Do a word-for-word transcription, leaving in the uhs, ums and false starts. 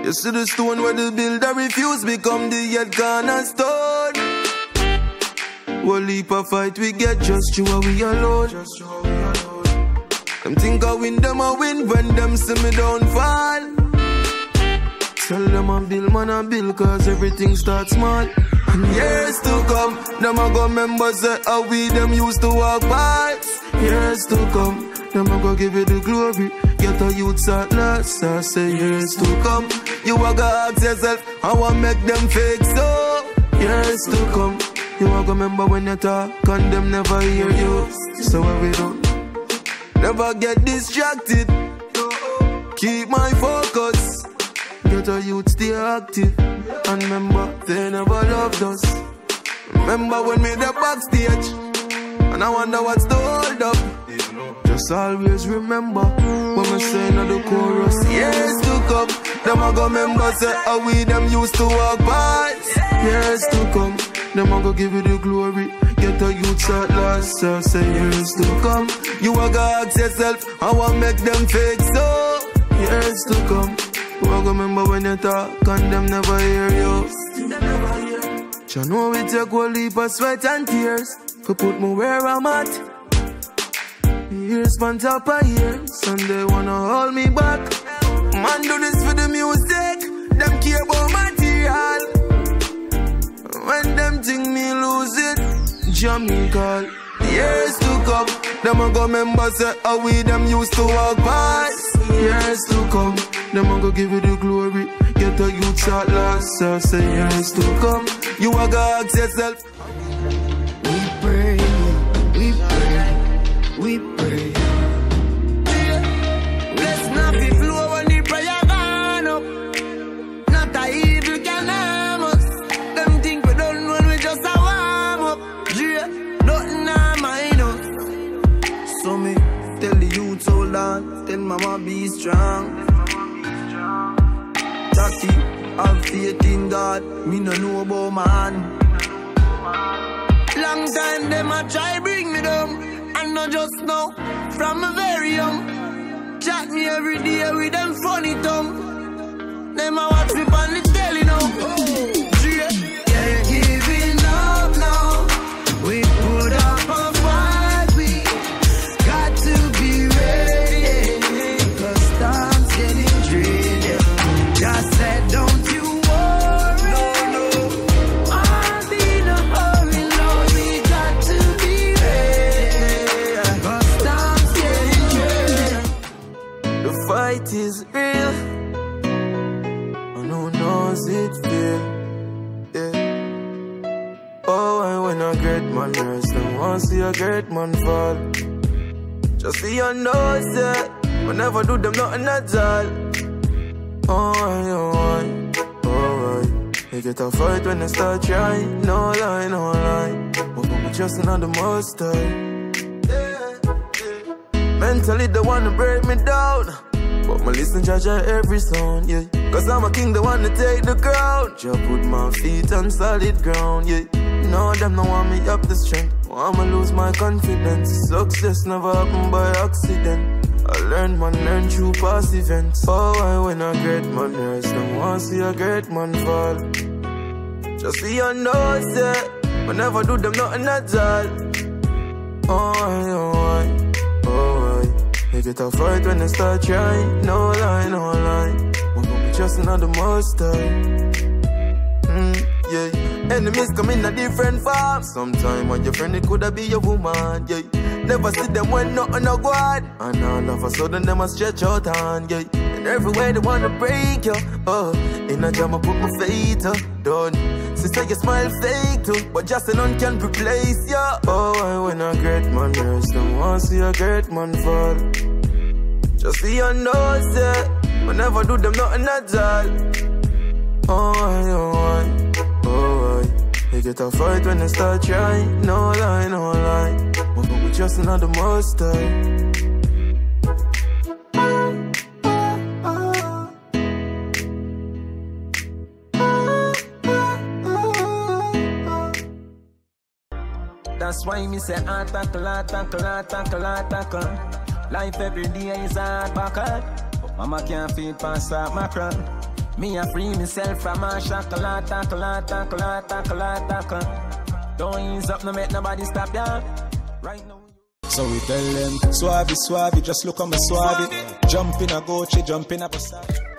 You see the stone where the builder refused become the head cornerstone. One leap of fight we get just you and we alone. Them think I win, them I win when them see me downfall. Tell them I build, man I build, cause everything starts small. And years to come, them I go remember say how we them used to walk by. Years to come, them I go give you the glory. Get a youth at last, I say years to come. You a go ask yourself, I want make them fake so. Years to come, you a go remember when you talk and them never hear you. So what we do? Never get distracted. Keep my focus. Get a youth stay active. And remember, they never loved us. Remember when we the backstage and I wonder what's the hold up. Just always remember when we say another chorus. Years to come, them a go remember say how we them used to walk by. Years to come, them a go give you the glory. Get a youth at last, so say years to come. You a go ask yourself, I want make them fake so. Years to come, you a go remember when you talk and them never hear you. You know we take one leap of sweat and tears to put me where I'm at. Years on top of years, and they wanna hold me back. Man do this for the music, them care about material. When them think me lose it, Jamie call. Years to come, them a go remember say how we them used to walk past. Years to come, them a go give you the glory. Get a youth at last, so say years to come. You a go ask yourself. We pray, we pray, we pray. Bless not be flow when the prayer gone up. Not a evil can harm us. Them think we done when we just a warm up. Yeah, nothing I mind us. So me tell the youth hold on, tell mama be strong. Jackie, have faith in God, me no know about man. Long time them a try bring me down, and not just now, from a very young. Chat me every day with them funny tongue. Them a watch me on the telly now. Oh, yeah. Yeah, giving up now. We put up a fight, we got to be ready. Cause time's getting dreary. Just said don't you worry. No, no. I'll be in a hurry, Lord. We got to be ready. Cause time's getting dreary. The fight is real, and who knows it's real. Yeah. Oh, and when a great man rise, them want see a great man fall. Just so you know, say, we never do them nothing at all. Oh, I, oh, I, oh, I. They get a fight when they start trying. No lie, no lie. But we just another most time. Yeah, yeah. Mentally, they wanna break me down. But my listen, judge every sound, yeah. Cause I'm a king, they wanna take the crown. Just put my feet on solid ground, yeah. No, them don't want me up the strength. I'ma lose my confidence. Success never happen by accident. I learn, man, learn through past events. Oh, I win a great man rise. Them want see a great man fall. Just so you know, say, we never do them nothing at all. Oh, I, oh, I, oh, I. They get a fight when they start trying. No lie, no lie. We're gonna be just another most time. Mm, yeah. Enemies come in a different form. Sometime when your friend, it coulda be your woman, yeah. Never see them when nothing no go on. And all of a sudden them a stretch out hand, yeah. And everywhere they wanna break you, oh. In a jam I put my faith up, done. Sister you smile fake too, but just a none can replace you. Oh, I when a great man rise, them want see a great man fall. Just so you know, say, we never do them nothing at all. Oh, I, oh, I, oh, I. They get a fight when they start trying. No lie, no lie. We're gonna be just another most time. That's why me say ah tackle, ah tackle, ah tackle, ah tackle. Life every day is hard battle, but mama can't feed past that macron. Me a free myself from a shackle, tackle, tackle, tackle, tackle. Don't ease up, no make nobody stop ya. Right now. So we tell them, Suave, Suave, just look on my Suave. Jump in a Gucci, jump in a Versace.